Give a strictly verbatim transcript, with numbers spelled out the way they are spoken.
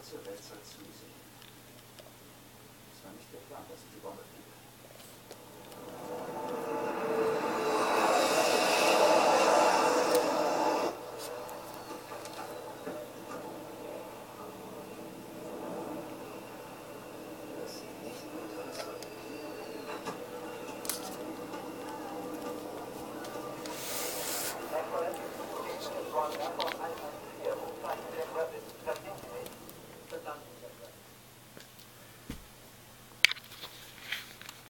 ganze Welt soll zusehen. Das war nicht der Plan, dass die Bombe fliegt. Das sieht nicht gut aus. Airport Airport Einheit vier, Flight Deck Rapid.